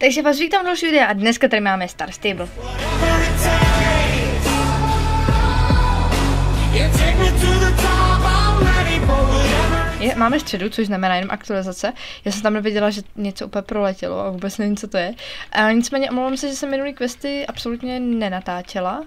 Takže vás vítám další videa a dneska tady máme Star Stable. Máme středu, což znamená jenom aktualizace. Já jsem tam nevěděla, že něco úplně proletělo a vůbec nevím, co to je. A nicméně omlouvám se, že jsem minulý questy absolutně nenatáčela.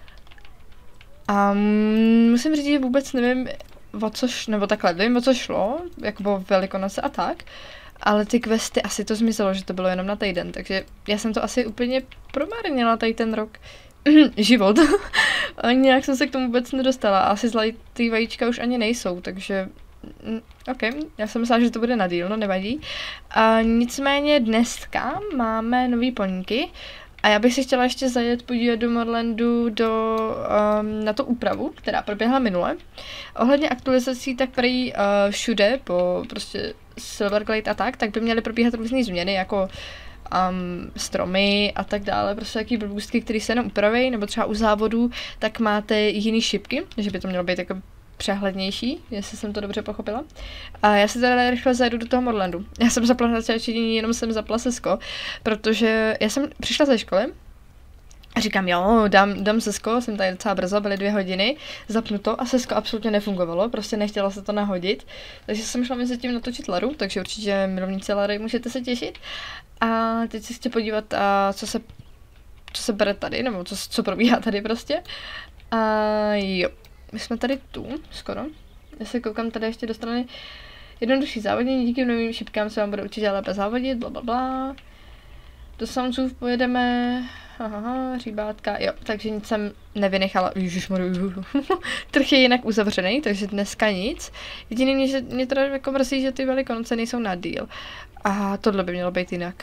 A musím říct, že vůbec nevím, nebo takhle, vím, o co šlo, jako bylo Velikonoce a tak. Ale ty questy, asi to zmizelo, že to bylo jenom na týden, takže já jsem to asi úplně promarnila tady ten rok. Život. A nějak jsem se k tomu vůbec nedostala. Asi zlatý vajíčka už ani nejsou, takže ok, já jsem myslela, že to bude na díl, no nevadí. A nicméně dneska máme nový poníky a já bych si chtěla ještě zajet podívat do Moorlandu na tu úpravu, která proběhla minule. Ohledně aktualizací, tak prý všude po prostě Silverglade a tak by měly probíhat různé změny, jako stromy a tak dále, prostě jaký blbůstky, které se jenom upraví, nebo třeba u závodů, tak máte jiný šipky, že by to mělo být jako přehlednější, jestli jsem to dobře pochopila. A já si teda rychle zajedu do toho Moorlandu. Já jsem zapla na čečinění, jenom jsem zapla Sesko, protože já jsem přišla ze školy a říkám, jo, dám Sesko, jsem tady docela brzo, byly 2 hodiny, zapnu to a Sesko absolutně nefungovalo, prostě nechtěla se to nahodit, takže jsem šla mezi tím natočit Laru, takže určitě milovníci Lary můžete se těšit. A teď si chci podívat, co se bere tady, nebo co probíhá tady prostě. A jo, my jsme tady tu, skoro. Já se koukám tady ještě do strany jednodušší závodění, díky novým šipkám se vám bude určitě lépe závodit, blablabla. Do Soundsů pojedeme, hříbátka, jo, takže nic jsem nevynechala, ježišmarju, trh je jinak uzavřený, takže dneska nic. Jediný mě teda jako mrzí, že ty Velikonoce nejsou na díl. A tohle by mělo být jinak.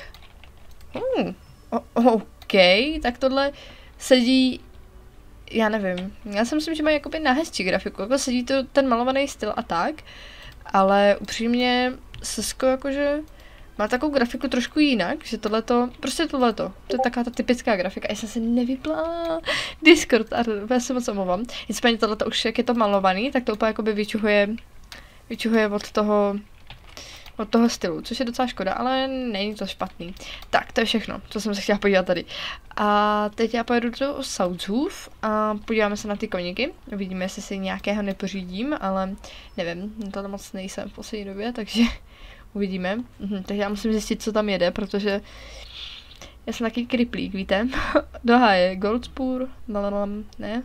OK, tak tohle sedí, já nevím, já si myslím, že mají jakoby na hezčí grafiku, jako sedí to ten malovaný styl a tak, ale upřímně Sesko jakože má takovou grafiku trošku jinak, že tohleto, to je taková ta typická grafika, já jsem si nevypla Discord a já se moc omlouvám, nicméně tohleto už jak je to malovaný, tak to úplně jakoby vyčuhuje od toho stylu, což je docela škoda, ale není to špatný. Tak, to je všechno, co jsem se chtěla podívat tady. A teď já pojedu do Southsův a podíváme se na ty koníky. Uvidíme, jestli si nějakého nepořídím, ale nevím, to moc nejsem v poslední době, takže uvidíme. Takže já musím zjistit, co tam jede, protože já jsem taky kriplík, víte? Do háje, Goldspur, ne?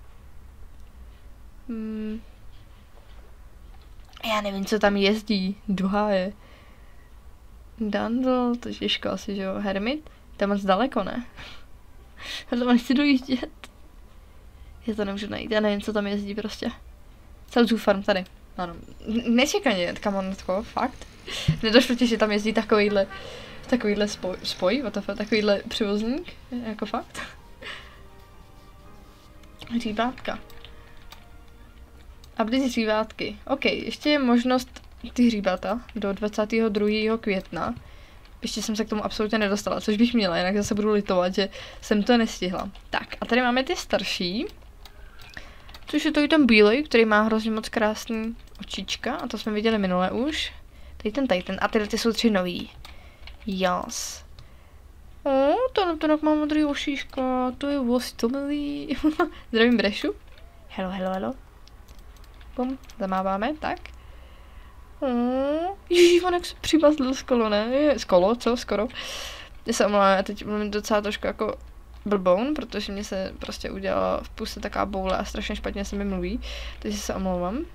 Já nevím, co tam jezdí. Do háje. Dandl, to je těžko asi, že jo? Hermit? To je moc daleko, ne? Já tam nechci dojíždět. Já to nemůžu najít, já nevím, co tam jezdí prostě. Southsův farm tady. Ano. Nečekaně, kamonetko, fakt. Nedošlo ti, že tam jezdí takovýhle spoj, takovýhle přivozník, jako fakt. Hříbátka. Update hřívátky. OK, ještě je možnost ty hříbata do 22. května. Ještě jsem se k tomu absolutně nedostala, což bych měla, jinak zase budu litovat, že jsem to nestihla. Tak, a tady máme ty starší. Což je to i ten bílej, který má hrozně moc krásný očička, a to jsme viděli minule už. Tady ten, a tyhle ty jsou 3 nový. Yes. Ten má modrý ošička, to je milý. Zdravím Brešu. Hello. Bum, zamáváme, tak. Ježíš, on jak se přivazl z kolo, ne? Z kolo, co? Skoro. Já se omlouvám, já teď mluvím docela trošku jako blboun, protože mě se prostě udělala v puse taková boule a strašně špatně se mi mluví, takže se omlouvám.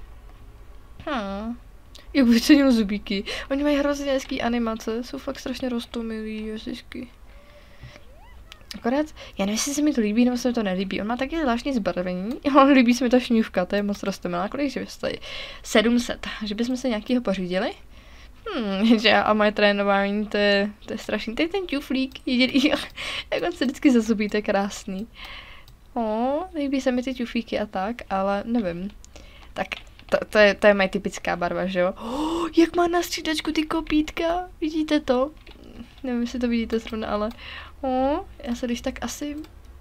Jak vycenil zubíky. Oni mají hrozně hezký animace, jsou fakt strašně roztomilý, ježišky. Akorát, já nevím, jestli se mi to líbí, nebo se mi to nelíbí. On má taky zvláštní zbarvení, ale líbí se mi ta šňůvka, to je moc roztomilá. Kolik že stojí? 700, že bychom se nějakýho pořídili? Že a moje trénování, to je strašný. Tady ten ťuflík, jediný, jak on se vždycky zazubí, to je krásný. Líbí se mi ty ťuflíky a tak, ale nevím. Tak, to je moje typická barva, že jo? Jak má na střídačku ty kopítka, vidíte to? Nevím, jestli to vidíte zrovna, ale já se když tak asi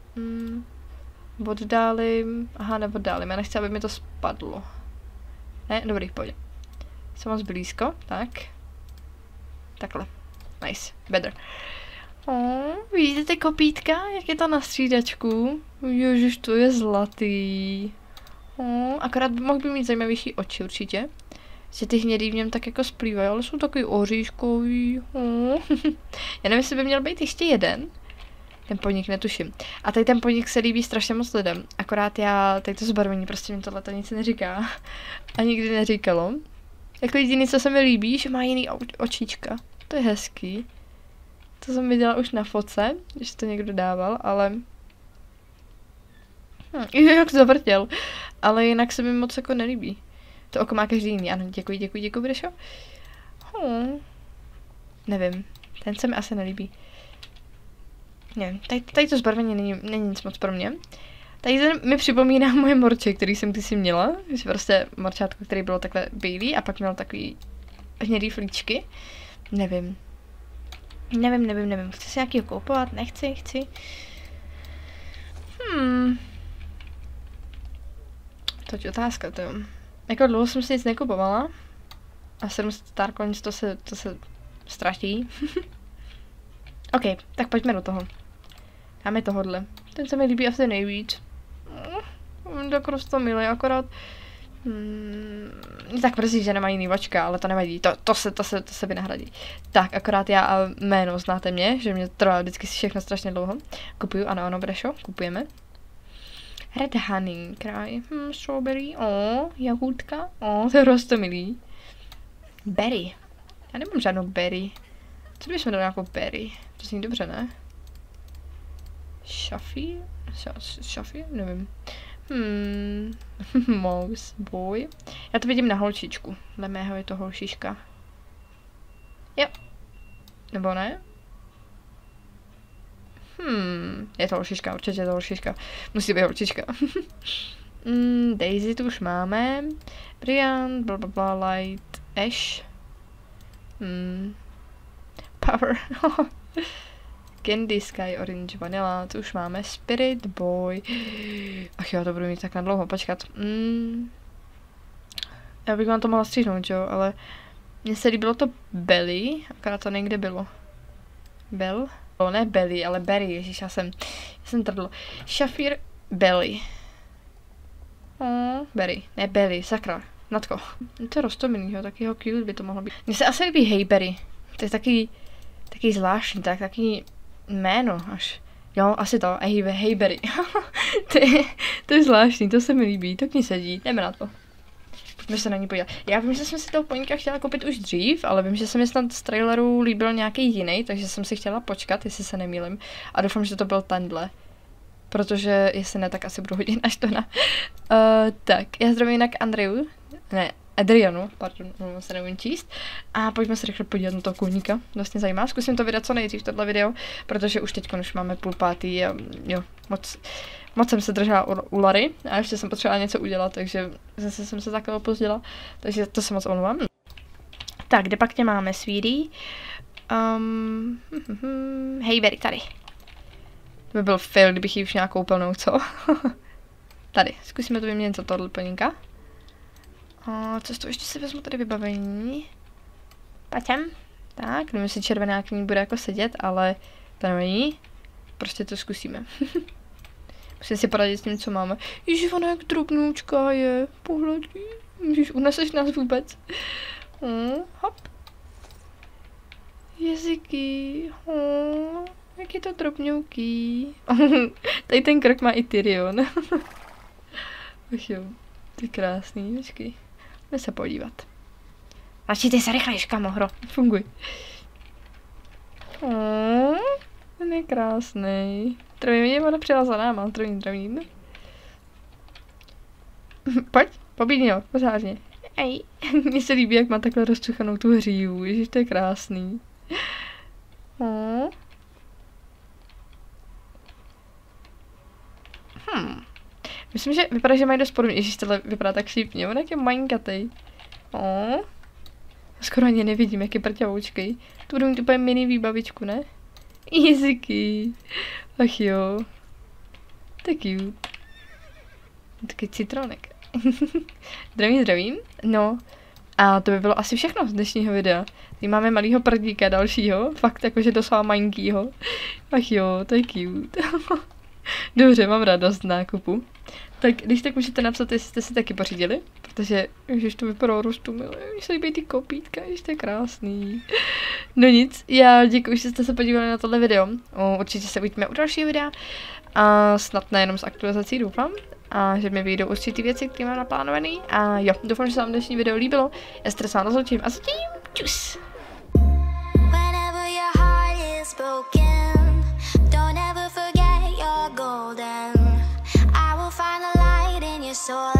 oddálím, neoddálím, já nechci, aby mi to spadlo. Ne, dobrý, pojď. Jsem moc blízko, tak. Takhle, nice, better. Vidíte ty kopítka, jak je to na střídačku? Ježiš, to je zlatý. Akorát mohl by mít zajímavější oči určitě. Že ty hnědý v něm tak jako splývají, ale jsou takový oříškový. Já nevím, jestli by měl být ještě jeden. Ten podnik netuším. A tady ten podnik se líbí strašně moc lidem. Akorát já, tady to zbarvení, prostě mi tohle nic neříká. A nikdy neříkalo. Jako jediný, co se mi líbí, že má jiný očička. To je hezký. To jsem viděla už na fotce, když to někdo dával, ale... jak zavrtěl. Ale jinak se mi moc jako nelíbí. To oko má každý jiný. Ano, děkuji, Brešo. Nevím. Ten se mi asi nelíbí. Nevím, tady to zbarvení není nic moc pro mě. Tady ten mi připomíná moje morče, který jsem kdysi měla. Že prostě morčátko, který bylo takhle bílý a pak měl takový hnědý flíčky. Nevím. Chci si nějakýho koupovat? Chci. To je otázka, to jo. Jako dlouho jsem si nic nekupovala. A 700 Star Coins, to se ztratí. OK, tak pojďme do toho. Dáme tohodle. Ten se mi líbí asi nejvíc. Tak prostě milý, akorát... tak mrzí, že nemá jiný očka, ale to nevadí. To se vynahradí. Tak, akorát já a jméno znáte mě, že mě trvá vždycky si všechno strašně dlouho. Kupuju, ano, Brešo, kupujeme. Red honey, kraj, strawberry, jahůdka, to je rostomilý. Berry. Já nemám žádnou berry. Co bychom dali nějakou berry? To zní dobře, ne? Shafi? Nevím. Mouse boy. Já to vidím na holčičku. Dle mého je to holčička. Jo. Nebo ne? Je to holčička, určitě je to holčička. Musí být holčička. Daisy tu už máme. Brilliant, blablabla, light, ash. Power. Candy, Sky, Orange, Vanilla, to už máme. Spirit, Boy. Ach jo, to budu mít tak na dlouho, počkat. Já bych vám to mohla stříhnout, jo, ale mně se líbilo to Belly, akorát to někde bylo. Bell? Ne Belly, ale Berry, ježiš, já jsem trdl. Shafir, Belly. Berry, ne Belly, sakra, Natko. To je rostomilý, jo, taky cute by to mohlo být. Mně se asi líbí Hey Berry, to je taky zvláštní, taky jméno až. Jo, asi to, Hey Berry. to je zvláštní, to se mi líbí, to k ní sedí, jdeme na to. Pojďme se na ní podívat. Já vím, že jsem si toho poníka chtěla koupit už dřív, ale vím, že se mi snad z traileru líbil nějaký jiný, takže jsem si chtěla počkat, jestli se nemýlim. A doufám, že to byl tenhle. Protože jestli ne, tak asi budu hodit až to na. Tak, já zdravím jinak Adrianu, pardon, se nevím číst. A pojďme se rychle podívat na toho kůlníka, vlastně zajímá. Zkusím to vydat co nejdřív, tohle video, protože už teď už máme 4:30 a jo, moc jsem se držela u Lary a ještě jsem potřebovala něco udělat, takže zase jsem se takhle opozdila, takže to se moc omlouvám. Tak, kde pak tě máme, sweetie? Hey Berry, tady. To by byl fail, kdybych ji už nějakou plnou, co? Tady, zkusíme to vyměnit za tohle plníka. Co ještě si vezmu tady vybavení. Paťem. Tak, nevím, jestli červená k ní bude jako sedět, ale to nevadí. Prostě to zkusíme. Musím si poradit s tím, co máme. Ježiš, ona jak drobnoučka je. Pohledí. Ježiš, uneseš nás vůbec. Hop. Jazyky. Jak je to drobňouký. Tady ten krok má i Tyrion. Ach jo, ty krásný, počkej. Jdeme se podívat. Začíte se rychlejš, kamohro. Funguj. Ten je krásný. Trvím, ona přijela za náma. Trvím. Pojď, pobídni ho, pořádně. Ej, mně se líbí, jak má takhle rozčuchanou tu hřívu. Ježiš, to je krásný. Myslím, že vypadá, že mají dost podobně. Ježiš, tohle vypadá tak šípně. On jak je malinkatej. Skoro ani nevidím, jak je prťavoučkej. Tu budu mít úplně mini výbavičku, ne? Jazyky. Ach jo. Tak cute. Taky citronek. Zdravím. No. A to by bylo asi všechno z dnešního videa. Tady máme malýho prdíka dalšího, fakt jakože doslova malinkýho. Ach jo, to je cute. Dobře, mám radost z nákupu. Tak když tak můžete napsat, jestli jste si taky pořídili, protože ježiš, to vypadalo roztomilé, mně se líbí ty kopítka, ježiš, to je krásný. No nic, já děkuji, že jste se podívali na tohle video. Určitě se uvidíme u dalšího videa a snad nejenom s aktualizací, doufám. A že mi vyjdou určitý věci, které mám naplánovaný. A jo, doufám, že se vám dnešní video líbilo. Já se s rozloučím a zatím čus! So